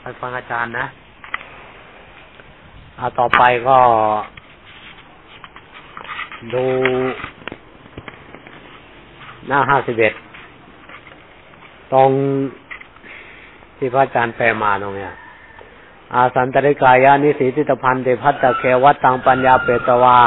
ไปฟังอาจารย์นะต่อไปก็ดูหน้า51ตรงที่พระอาจารย์แปลมาตรงเนี้ยอาสันตริกายานิสีทิตพันเตพัตตะเควัตตังปัญญาเปตวา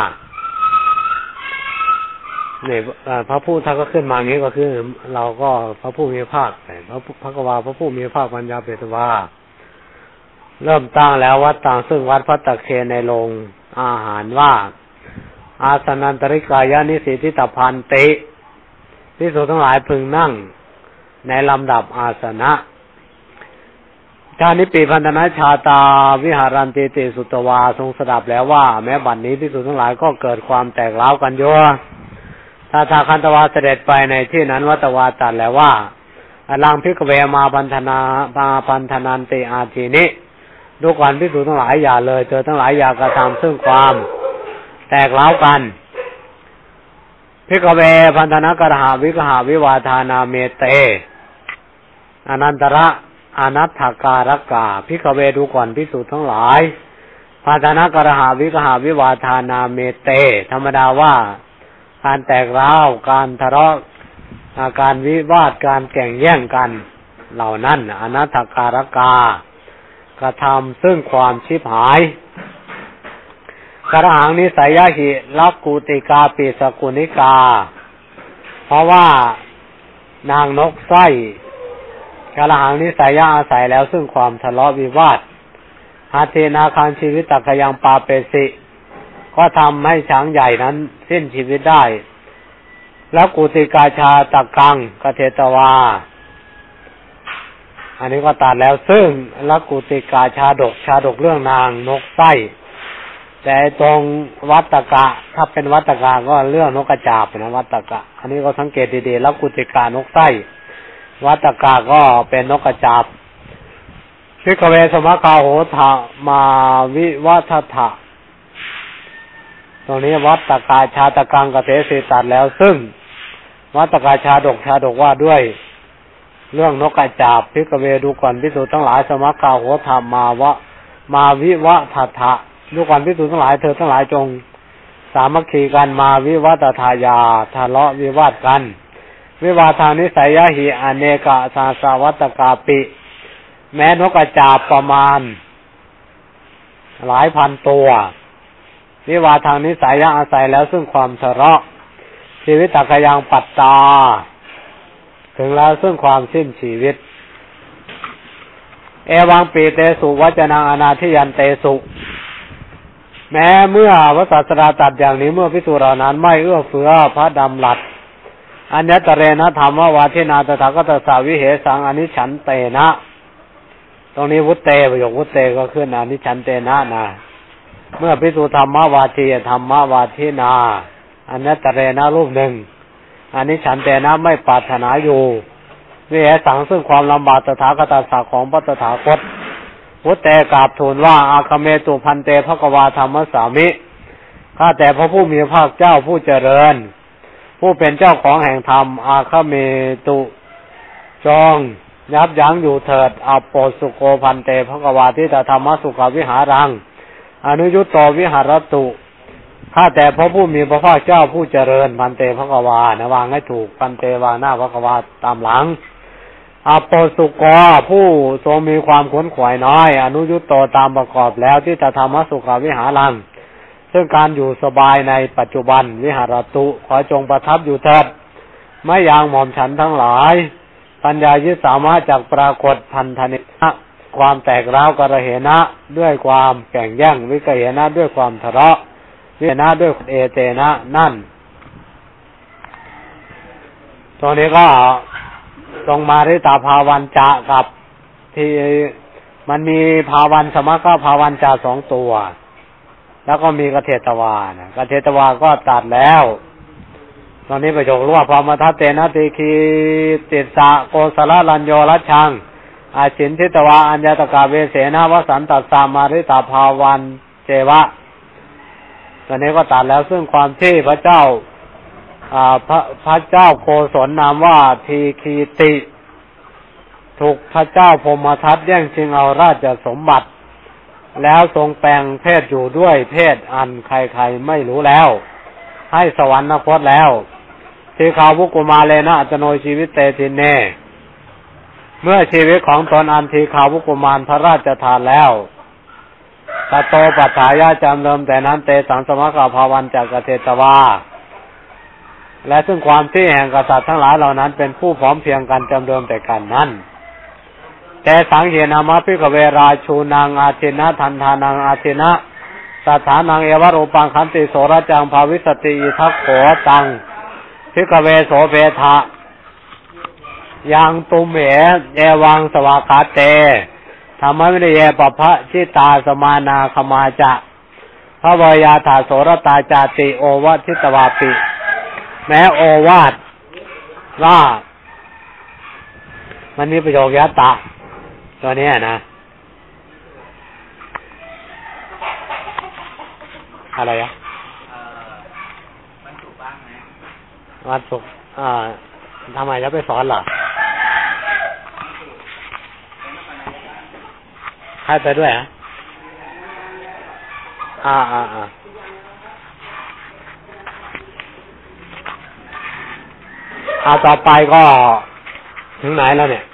เนี่ยพระผู้ท่านก็ขึ้นมาอย่างนี้ก็คือเราก็พระผู้มีภาคพระกวาพระผู้มีภาคปัญญาเปตวาเริ่มตั้งแล้ววัดต่างซึ่งวัดพัตตะเคในโรงอาหารว่าอาสนันตริกายานิสีทิตพันติภิกษุทั้งหลายพึงนั่งในลำดับอาสนะชานิปีพันธนาชาตาวิหารันติติสุตวาทรงสดับแล้วว่าแม้บัดนี้ภิกษุทั้งหลายก็เกิดความแตกร้าวกันอยู่ถ้าทาคันตวาเสด็จไปในที่นั้นวัตวาตรัสแล้วว่าอลังภิกขเวมาพันธนันติอาทีนี้ดูก่อนภิกษุทั้งหลายอย่าเลยเธอทั้งหลายอย่ากระทำซึ่งความแตกร้าวกันภิกขเวพันธนกรหาวิกหาวิวาทานาเมเตอนันตระอนัตถการกาภิกขเวดูก่อนภิกษุทั้งหลายพันธนกรหาวิกหาวิวาทานาเมเตธรรมดาว่าการแตกร้าวการทะเลาะการวิวาทการแข่งแย่งกันเหล่านั้นอนัตถการกากระทำซึ่งความชิบหายกระหังนิสัยยะหิลักกุติกาปิสกุนิกาเพราะว่านางนกไส้กระหังนิสัยยะอาศัยแล้วซึ่งความทะเลาะวิวาทหาเทนาคันชีวิตตักยังปาเปสิก็ทำให้ช้างใหญ่นั้นสิ้นชีวิตได้แล้วกุติกาชาตะกังกเทตวาอันนี้ก็ตัดแล้วซึ่งลักกุติกาชาดกเรื่องนางนกไส้แต่ตรงวัตตกะถ้าเป็นวัตตกะก็เรื่องนกกระจาบนะวัตตกะอันนี้ก็สังเกตดีๆลักกุติกานกไส้วัตตกะก็เป็นนกกระจาบภิกขเวสมคาโหทะมาวิวัฏฐะตรงนี้วัตตกาชาตะกังกเทสิตัดแล้วซึ่งวัตตกาชาดกว่าด้วยเรื่องนกกระจาบภิกขเวดูก่อนภิกษุทั้งหลายสมคาโหทะมาวิวัฏฐะดูก่อนภิกษุทั้งหลายเธอทั้งหลายจงสามัคคีกันมาวิวัฏฐายาทะเลาะวิวาทกันวิวาทานิสัยยะหิอเนกะสาสาวัตกาปิแม้นกกระจาบประมาณหลายพันตัววิวาทางนิสัยยะอาศัยแล้วซึ่งความทะเลาะชีวิตตักยังปัตตาถึงแล้วซึ่งความสิ้นชีวิตเอวังปีเตสุวัจนังอนาทิยันเตสุแม้เมื่อพระศาสดาตรัสอย่างนี้เมื่อภิกษุเหล่านั้นไม่เอื้อเฟื้อพระดำรัสอัญญตเรนะธรรมวาทินาตถาคตสาวิเหสังอนิฉันเตนะตรงนี้วุตเตประโยควุตเตก็ขึ้นอนิฉันเตนะนะเมื่อภิกษุธรรมวาทีธรรมวาทินาอัญญตเรนะรูปหนึ่งอนิฉันเตนะไม่ปรารถนาอยู่วิเหสังซึ่งความลำบากตถาคตสักของพระตถาคตวุตเตกราบทูลว่าอาคเมตุพันเตภควาธรรมสามิข้าแต่พระผู้มีพระภาคเจ้าผู้เจริญผู้เป็นเจ้าของแห่งธรรมอาคเมตุจองยับยั้งอยู่เถิดอโปสุโกพันเตภควาทิฏฐธรรมสุขวิหารังอนุยุตโตวิหารตุข้าแต่พระผู้มีพระภาคเจ้าผู้เจริญพันเตภควานะวางให้ถูกพันเตวางหน้าภควาตามหลังอโปสุโกผู้ทรงมีความขวนขวายน้อยอนุยุตโตตามประกอบแล้วที่จะธรรมสุขวิหารังซึ่งการอยู่สบายในปัจจุบันวิหารตุขอจงประทับอยู่เถิดไม่ยางหม่อมฉันทั้งหลายปัญญายิสามารถจากปรากฏพันธนินะความแตกร้าวกระเหนะด้วยความแข่งแย่งวิกเหนะด้วยความทะเลาะวิเหนะด้วยเอเตนะนั่นตรงนี้ก็ตรงมาริตาภาวันจะกับที่มันมีภาวันสมะก็ภาวันจะสองตัวแล้วก็มีกเทตวานะกเทตวาก็ตัดแล้วตอนนี้ประโยคว่าพรหมทัตเตนะติคีติสะโกสละรัญโยรัชชังอาชินทิตวาอัญญตกาเวเสนาวสันตัสสามาริตาภาวันเจวะตอนนี้ก็ตัดแล้วซึ่งความที่พระเจ้าพระเจ้าโกศลนามว่าทีคีติถูกพระเจ้าพมทัตแย่งชิงเอาราชสมบัติแล้วทรงแปลงเพศอยู่ด้วยเพศอันใครๆไม่รู้แล้วให้สวรรคตแล้วทีฆาวุกุมาเลนะอัจโนชีวิตเตทินเนเมื่อชีวิตของตนอันทีฆาวุกุมารพระราชทานแล้วตโตปัฏฐายะจำเริมแต่นั้นเตสังสมะกภาวันจากเกษตวาและซึ่งความที่แห่งกษัตริย์ทั้งหลายเหล่านั้นเป็นผู้พร้อมเพียงกันจำเริมแต่กันนั้นแต่สังเขนามะภิกขเวราชูนางอาทินะทันทานังอาทินะสถานังเอวรูปังขันติโสรจังภาวิสติอิทัคโขตังภิกขเวโสเพทะยังตุมเหเอวังสวากาเตธรรมวิริยปภะชิตาสมานาคมาจะพระวยาถาโสรตาจาติโอวัทิตวาปิแม้โอวาทว่ามันมีประโยคยะตะตัวนี้นะอะไรอ่ะวันศุกร์บ้างไหมวันศุกร์ทำไมจะไปสอนเหรอใครไปด้วยอ่ะต่อไปก็ถึงไหนแล้วเนี่ย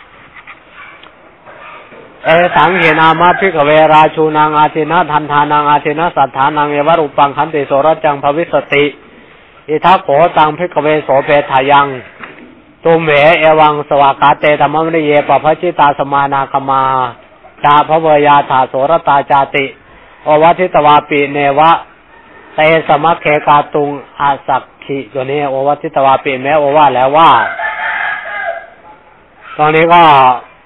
สังเขนามะภิกขเวราชูนางอาทินะทันทานังอาทินะสัทธานังเอวรูปังขันติโสรจังภวิสติอิทัคโขตังภิกขเวโสเพทายังตุมเหเอวังสวากาเตธรรมวิริยปภชิตาสมานาคมาจาพระเวยาถาโสรตาจาติโอวัทิตวาปิเนวะเตสมัคเคกาตุงอาสักขิตัวนี้โอวัทิตวาปิแม้โอว่าแล้วว่าตอนนี้ก็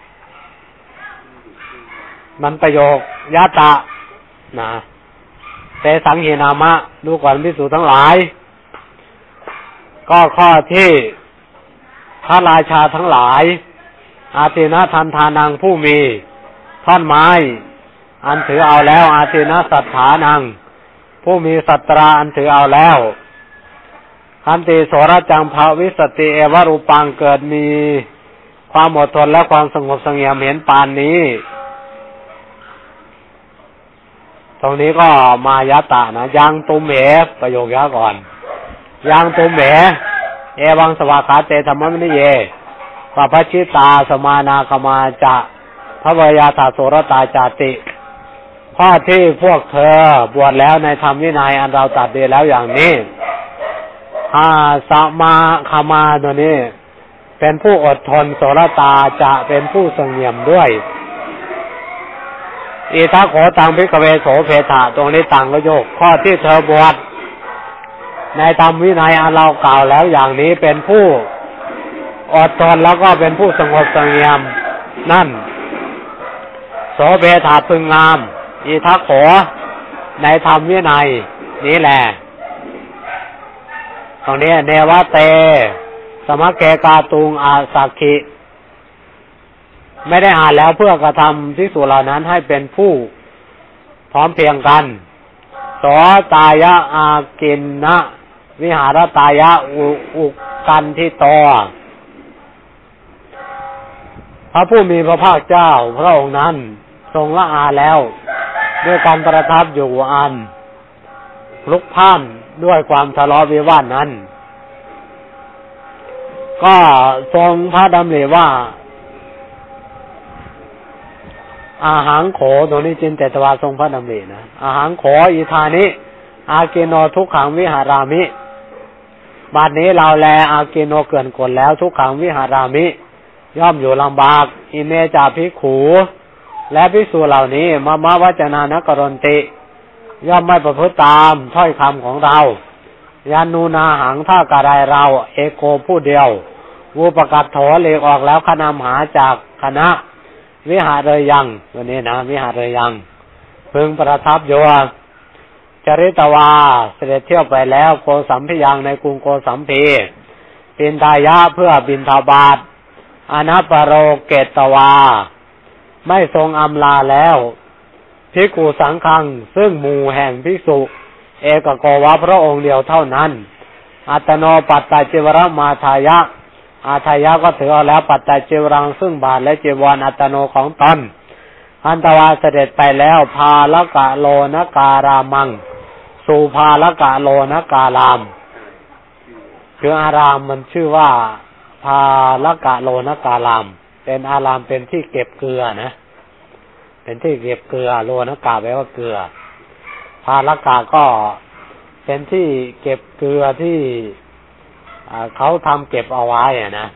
มันประโยคยะตะนะเตสังเขนามะดูก่อนภิกษุทั้งหลายก็ข้อที่พระราชาทั้งหลายอาทินะทันทานังผู้มีท่อนไม้อันถือเอาแล้วอาทินะสัทธานังผู้มีสัตราอันถือเอาแล้วขันติโสรจังภาวิสติเอวรูปังเกิดมีความอดทนและความสงบเสงี่ยมเห็นปานนี้ตรงนี้ก็มายะตะนะยังตุมเหประโยคยะก่อนยังตุมเหเอวังสวากาเตธรรมวินิเยปภชิตาสมานาคมาจะพระวยาถาโสรตาจาติข้อที่พวกเธอบวชแล้วในธรรมวินัยอันเราตัดดีแล้วอย่างนี้สมาคมาตัวนี้เป็นผู้อดทนโสรตาจะเป็นผู้เสงี่ยมด้วยอิทัคโขตังภิกขเวโสเพทะตรงนี้ต่างก็โยกข้อที่เธอบวชในธรรมวินัยอันเรากล่าวแล้วอย่างนี้เป็นผู้อดทนแล้วก็เป็นผู้สงบเสงี่ยมนั่นโสเพทะพึงงามอิทัคโขในธรรมวินัยนี้แหละตรงนี้เนวะเตสมัคเคกาตุงอาสักขิไม่ได้อ่านแล้วเพื่อกระทำภิกษุเหล่านั้นให้เป็นผู้พร้อมเพียงกันโสตายะอากินนะวิหารตายะอุกันที่ตอพระผู้มีพระภาคเจ้าพระองค์นั้นทรงละอาแล้วด้วยการประทับอยู่อันพลุกพล่านด้วยความทะเลาะวิวาทนั้นก็ทรงพระดำริว่าอาหังโขตรงนี้จินเตตวาทรงพระดำรินะอาหังโขอิธานิอาเกโนทุกขังวิหารามิบัดนี้เราแลอาเกโนเกินกลแล้วทุกขังวิหารามิย่อมอยู่ลำบากอิเมจาภิกขุและภิกษุเหล่านี้มะวัจนานกรณติย่อมไม่ประพฤติตามถ้อยคำของเรายานูนาหังท่ากระไรเราเอโกผู้เดียววูปกัดโถเลีกออกแล้วขนำหาจากคณะวิหารเลยยังวันนี้นะวิหารเลยยังพึงประทับอยู่จริตวาเสด็จเที่ยวไปแล้วโกสัมพิยังในกรุงโกสัมพีปินทายะเพื่อบิณฑบาตอนัปปโรเกตวาไม่ทรงอำลาแล้วภิกขุสังฆังซึ่งหมู่แห่งภิกษุเอกโกวะพระองค์เดียวเท่านั้นอัตโนปัตตจิวรมาทายะอาทายะก็ถือเอาแล้วปัจจัยจีวรังซึ่งบาทและจีวรอัตโนของตนพันตวาเสด็จไปแล้วพาลกะโลนการามังสู่พาลกะโลนการามคืออารามมันชื่อว่าพาลกะโลนการามเป็นอารามเป็นที่เก็บเกลือนะเป็นที่เก็บเกลือโลนกาแปลว่าเกลือพาลกะก็เป็นที่เก็บเกลือที่เขาทำเก็บเอาไว้นะ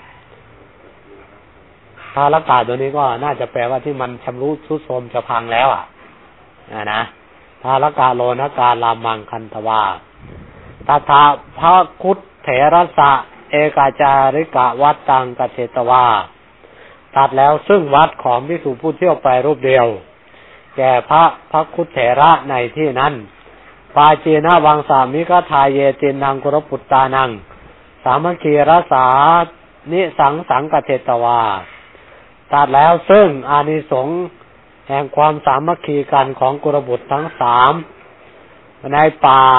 พาลกะตัวนี้ก็น่าจะแปลว่าที่มันชำรุดทรุดโทรมจะพังแล้วนะพาลกะโลนการามังคันธวาตถาภคุตเถระสะเอกาจาริกะวัดตังกเทตวาตัดแล้วซึ่งวัดของภิกษุผู้เที่ยวไปรูปเดียวแก่พระภคุตเถระในที่นั้นปาจีนวังสามิกทายเยตินังกุรปุตตานังสามัคคีรสานิสังกเทตวาตัดแล้วซึ่งอานิสงส์แห่งความสามัคคีกันของกุรบุตรทั้งสามในป่า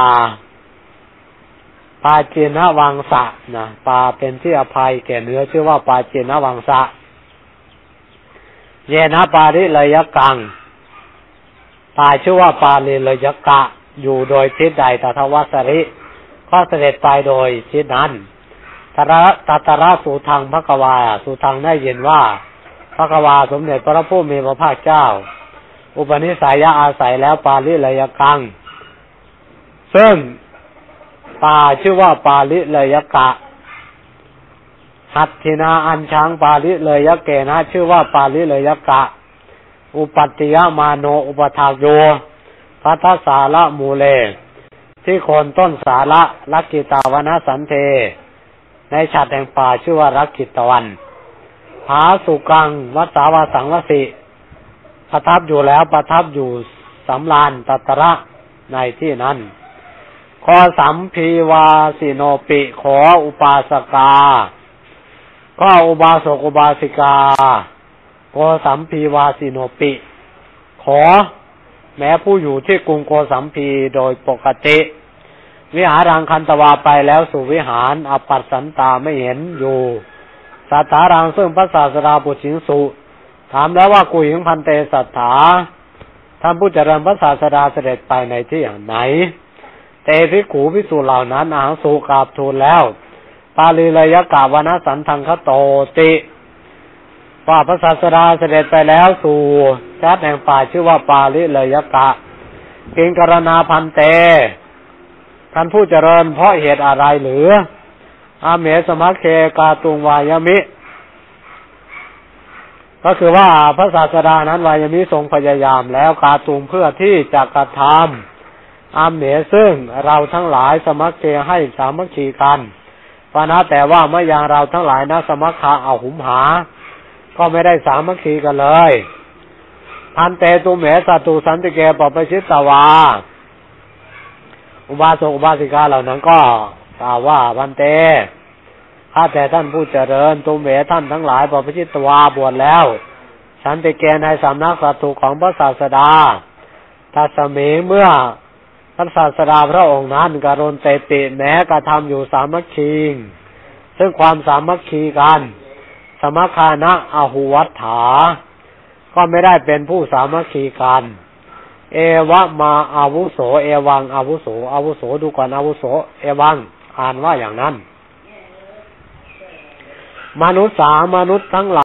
ปาจีนวังสะนะป่าเป็นที่อภัยแก่เนื้อชื่อว่าปาจีนวังสะเยนะปาริเลยกังป่าชื่อว่าปาริเลยกะอยู่โดยทิศใดตถาวัสริก็เสด็จไปโดยทิศนั้นตัตระสุทังภควาสุทังได้ยินว่าภควาสมเด็จพระผู้มีพระภาคเจ้าอุปนิสัยอาศัยแล้วปาริเลยกังซึ่งป่าชื่อว่าปาริเลยกะหัตถินาอัญชังปาริเลยเกนะชื่อว่าปาริเลยกะอุปัตติยมาโนอุปถากโยพัทธสาระมูเลที่โคนต้นสาระลักกิตาวนะสันเทในฉัตรแห่งป่าชื่อว่าลักกิตวันผาสุกังวัสสาวาสังวสิประทับอยู่แล้วประทับอยู่สำราญตัตระในที่นั้นขอสัมพีวาสิโนปิขออุปาสกาก็อุบาสกอุบาสิกาโกสัมพีวาสิโนปิขอแม้ผู้อยู่ที่กรุงโกสัมพีโดยปกติวิหารังคันตวาไปแล้วสู่วิหารอปัสสันตาไม่เห็นอยู่สัทธารังซึ่งพระศาสดาปุถิงสุถามแล้วว่ากุหิงพันเตสัทธาท่านผู้เจริญพระศาสดาเสด็จไปในที่ไหนเตภิกขุภิกษุเหล่านั้นอาหังสุกราบทูลแล้วปาลีเลยกะวนะสันทังคโตติว่าพระศาสดาเสด็จไปแล้วสู่ชัดแห่งป่าชื่อว่าปาลิเลยกะกิงกรณาพันเตท่านผู้เจริญเพราะเหตุอะไรหรืออาเมสมัคเคกาตุงวายมิก็คือว่าพระศาสดานั้นวายมิทรงพยายามแล้วกาตุงเพื่อที่จะกระทำอาเมซึ่งเราทั้งหลายสมัคเคให้สามัคคีกันปานะแต่ว่าเมื่ออย่างเราทั้งหลายนะสมัคคาเอาหุมหาก็ไม่ได้สามัคคีกันเลยพันเตตุเมสัตุสันติเกปปชิตตวาอุบาสกอุบาสิกาเหล่านั้นก็กล่าวว่าพันเตข้าแต่ท่านผู้เจริญตุเมท่านทั้งหลายปปชิตตวาบวชแล้วสันติเกในสำนักสัตถุของพระศาสดาทัสมีเมื่อพระศาสดาพระองค์นั้นกรุณเตติแม้กระทำอยู่สามัคคีซึ่งความสามัคคีกันสมัคคานะอหุวัฏฐาก็ไม่ได้เป็นผู้สามัคคีกันเอวะมาอาวุโสเอวังอาวุโสอาวุโสดูก่อนอาวุโสเอวังอ่านว่าอย่างนั้นมนุษย์ทั้งหล